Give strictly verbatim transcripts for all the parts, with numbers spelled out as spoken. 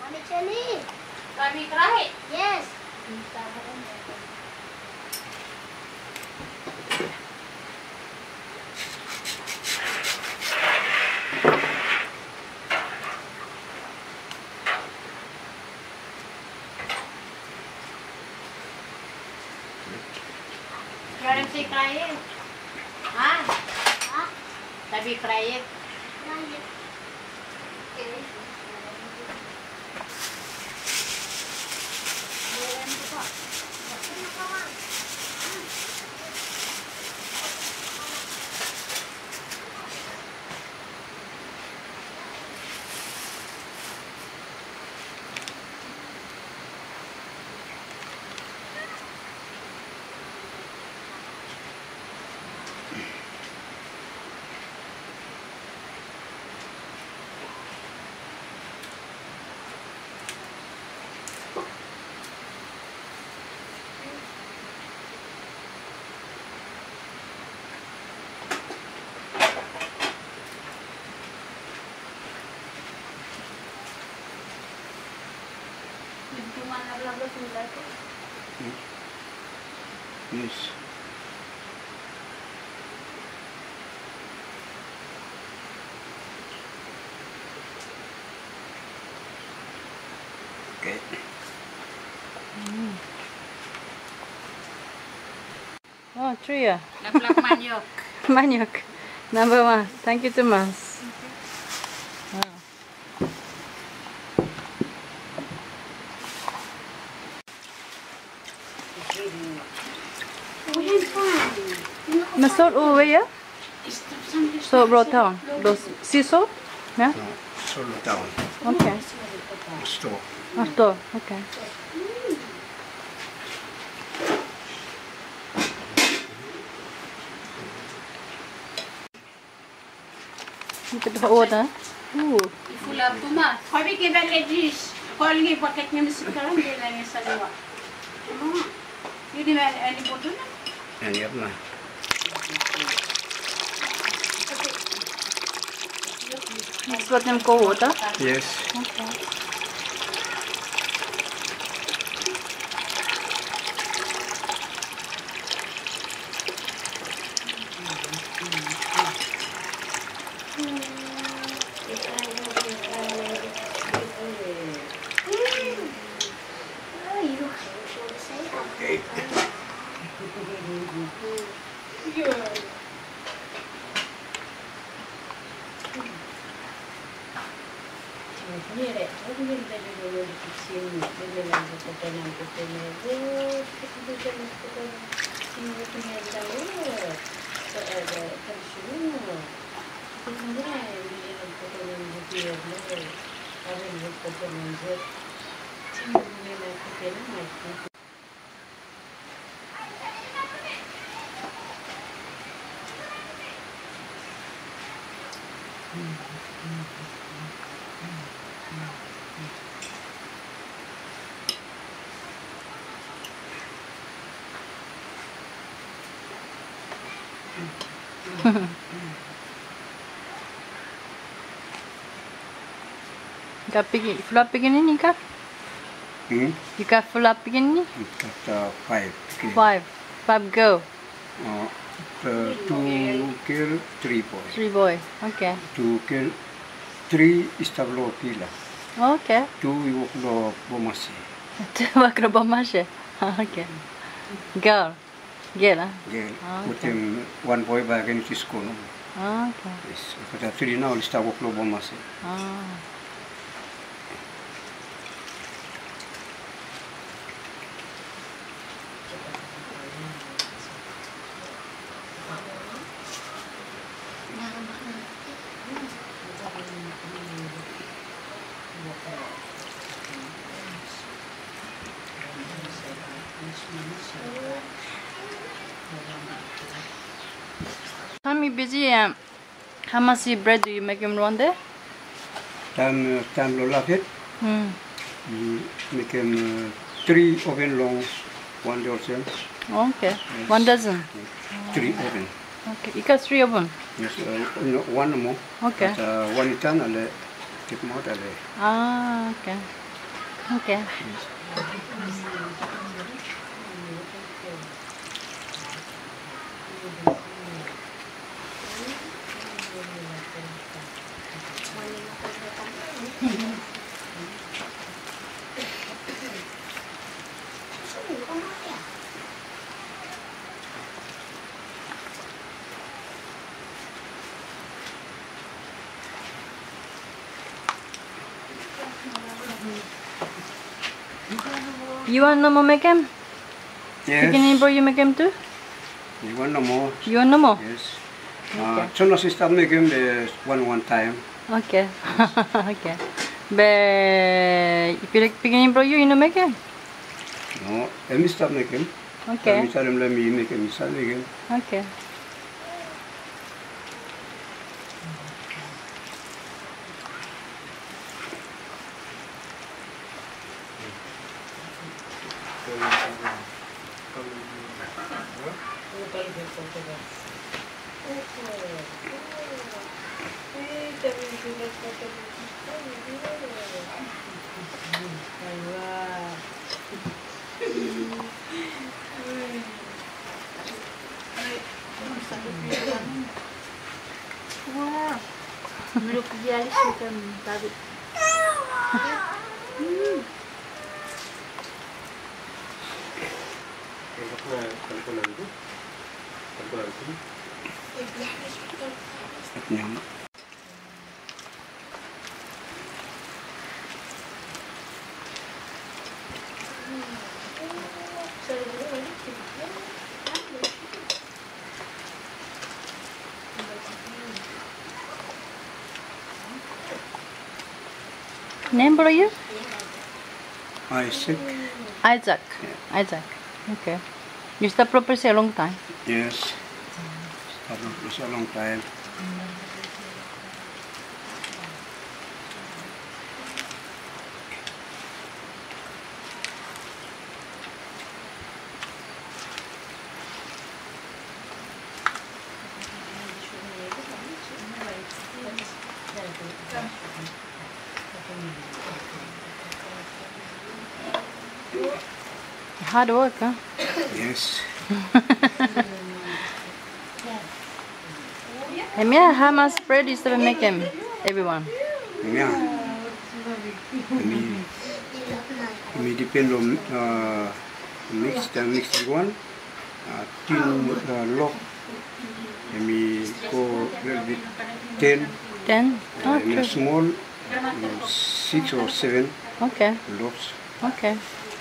Mami chili. Kami kerahi? Yes. Kaya si kerahi? Ha? Ha? Tabi kerahi? Kerahi. Okay. Yes. Okay. Mm. Oh, Tria. Laplak maniok. Maniok. Number one. Thank you, Thomas. Wow. Masod over here? So brought down. Those sea salt? Yeah? No, solo down. Okay. Store. Oh, store. Okay. Look at the order. Ooh. Ifula Thomas. Kami kibali jis. Kolgi paket niya misikaran din lang yung saliwa. Ano? Yun yung ani po doon na? And yep, na. Let's let them go water. Yes. Okay. Okay. You got big, full up beginning, you got? Hmm? You got full up beginning? We got uh, five. Okay. Five. Five go. Uh, uh, two kill, three boy. Three boy. Okay. Two kill, three istablo pila. Okay. Two iwoklo bomasi. Vakra bomashe. Okay. Girl. Girl, huh? Girl. Ah, Put okay. him one boy back in his school. Okay. Yes. But three now istablo bomasi. Ah. Time you busy? Um, how much bread do you make him run there? Time, uh, time lo love it. Hmm. You make him uh, three oven long, one dozen. Okay. Yes. One dozen. Three oven. Okay. You got three of them. Yes, uh, no, one more. Okay. But, uh, one itan ale, tip more ale. Ah, okay. Okay. You want no more make him? Yes. Beginning bro, you make him too? You want no more? You want no more? Yes. Okay. Uh, Chona sister make him the one one time. Okay. Okay. But if you like beginning bro, you, you know make him? No, let me start make him. Let Okay. me tell him, let me make him start make him. Okay. Wow. Meluk bialis macam tadi. At niya. Name bro you? Isaac. Isaac. Isaac. Okay. You stop properly a long time. Yes. Started for a long time. Hard work, huh? Yes. And yeah, how much bread is to make him? Everyone. Yeah. Me, me depend on uh, mix the mixed one. Uh, tin uh, lock. And me go a little bit ten. Ten? Uh, Oh, in a true. small, uh, six or seven Okay. loaves. Okay.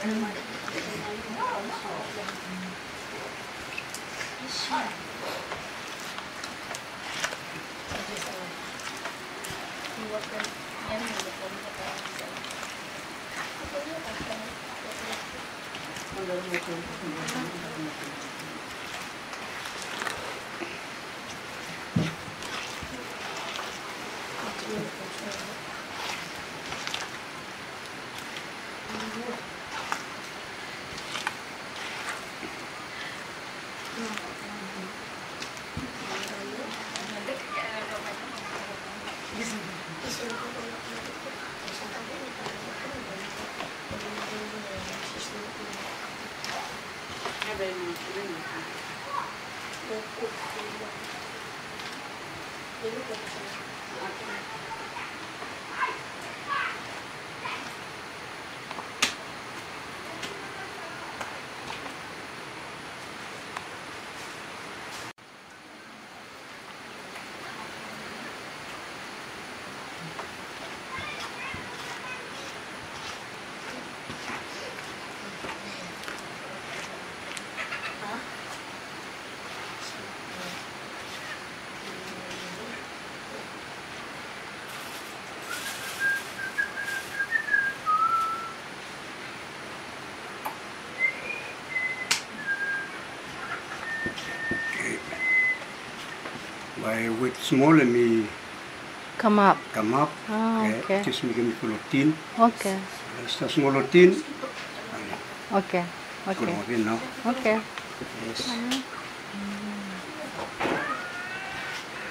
By with small and me Come up. come up. Ah, okay. Just make me full of tin. Okay. Esta small of tin. Okay. Full Okay. of tin now. Okay. Yes.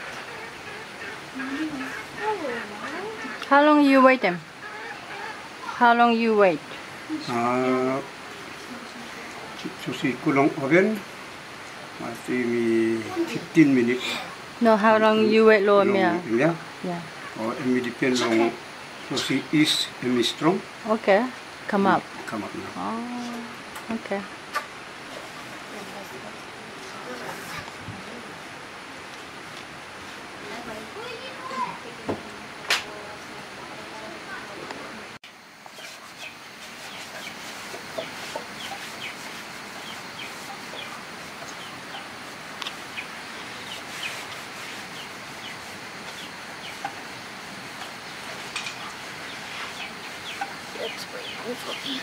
How long you wait them? How long you wait? Uh, sushi kulong oven masih mi fifteen minutes. No, how long you wait lo Long mia? ya. Yeah. Oh, emi depend long sushi is emi strong. Okay. Come up. Come up now. Oh, okay. Let's wait for me.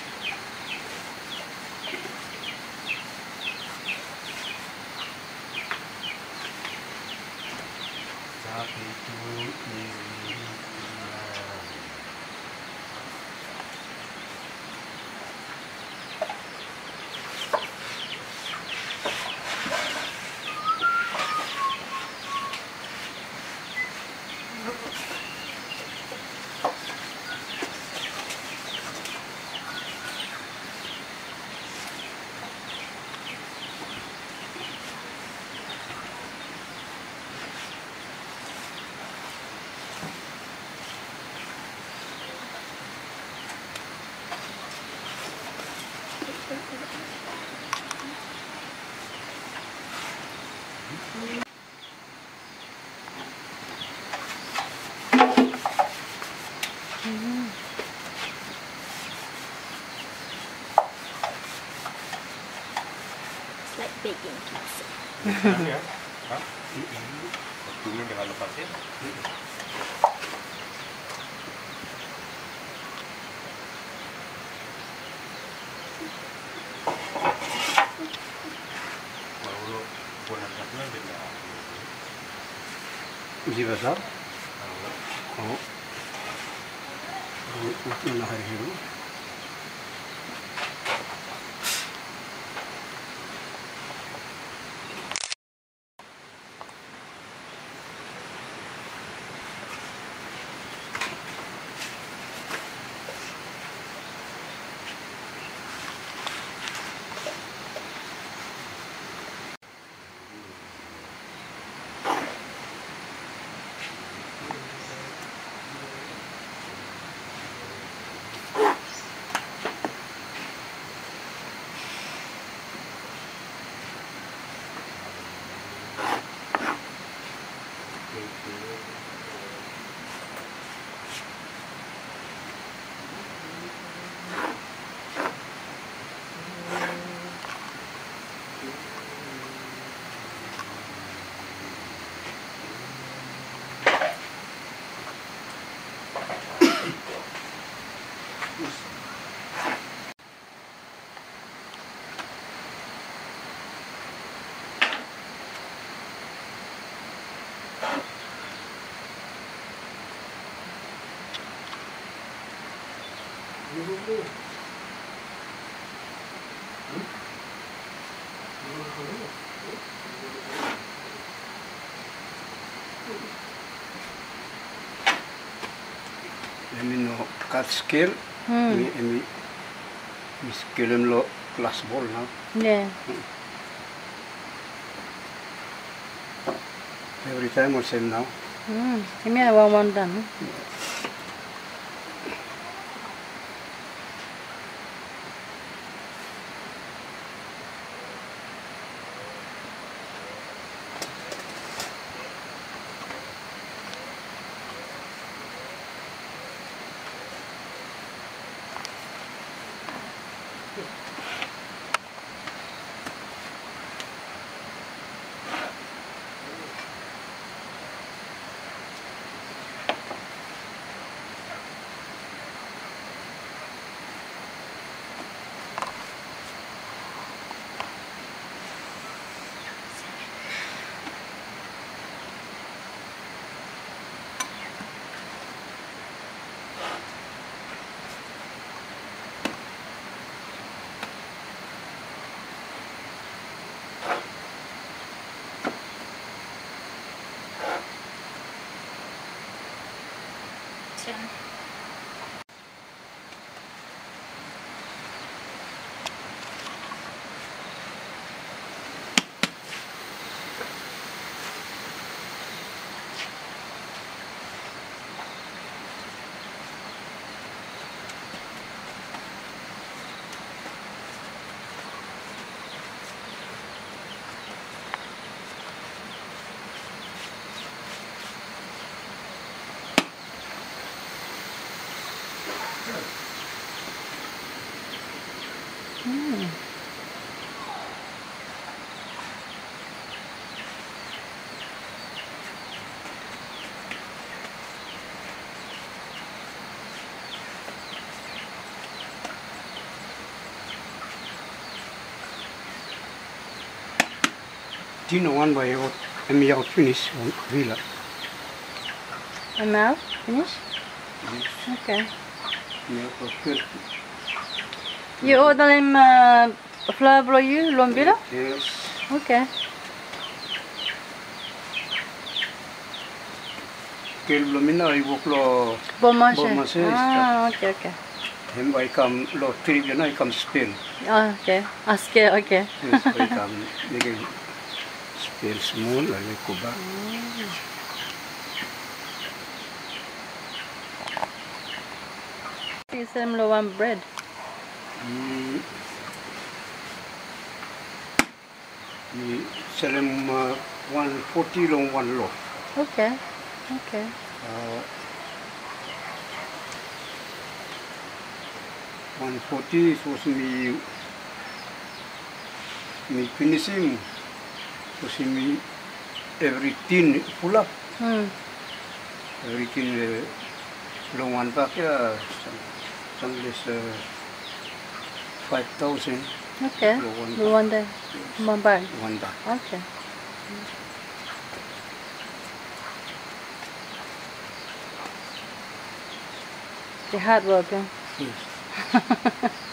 It's like baking pizza. Ya, Hah? Waktunya jangan lepas ya. Baru bulan satunya beda. Isi besar. Oh. Mana hari itu? Emi no cut scale, Hmm. emi emi mi scale lo glass ball na. Yeah. Every time or same now. Hmm. Ini ada one done. Mm. Tino one by out, and me out finish on villa. And now, finish? Okay. Me out of thirty. You order them uh, flour for you, Lombila? Yes. Okay. Kel blomina I work lo Bon manger. Bon manger, Ah, okay, okay. hem I come lo trip you know I come spell. Ah, okay. Ask it, okay. Yes, I come make spell small I like kuba. Is them lo one bread. Mm. Me sell them uh, one forty long one loaf. Okay. Okay. Uh, one forty was me me finishing was me everything full up Hmm. everything uh, long one back yeah some, some less uh, five thousand Okay. Lo one We want the one bag. one back. Okay. The hard work. Yeah. Yes.